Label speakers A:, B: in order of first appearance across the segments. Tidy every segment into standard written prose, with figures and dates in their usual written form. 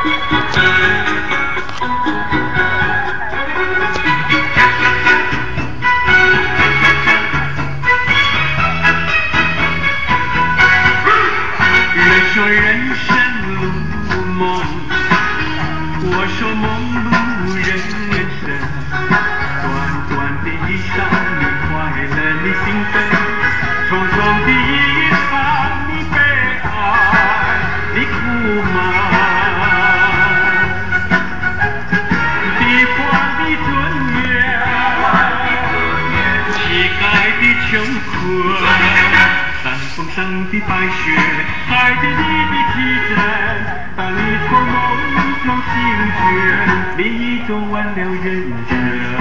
A: 说人生路梦，我说梦路人生。短短的一生，你快乐，你兴奋；匆匆的一场，你悲哀，你苦闷。地荒的尊严，乞丐的穷困。山峰上的白雪，海底里的奇珍。当你从梦中醒觉，你已走完了人生。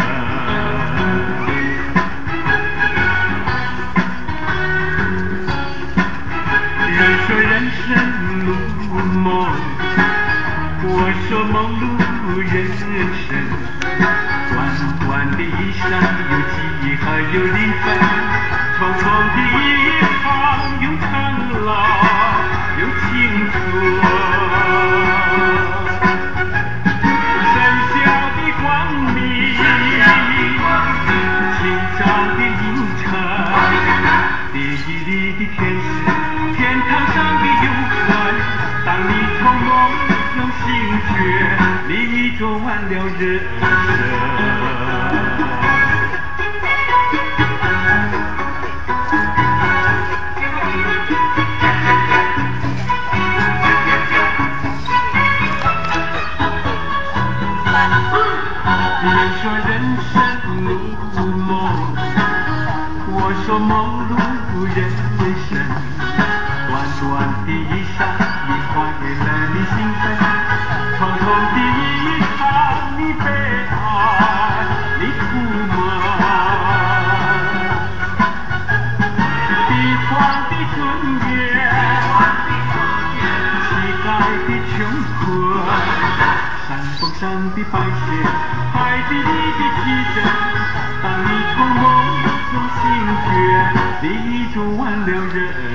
A: 人说人生路梦，我说梦路人生。短短的一生，有记忆还有离分，匆匆的一场，有苍老，有青春。盛夏的光明，清早的阴沉，地狱里的天使，天堂上的幽魂。当你从梦中醒觉，你已走完了人生。人说人生路梦，我说梦路人生。短短的一生，你快乐，你兴奋；匆匆的一场，你悲哀，你苦闷。地荒的尊严，乞丐的穷困。山峰上的白雪，海底里的奇珍。当你从梦中醒觉，你已走完了人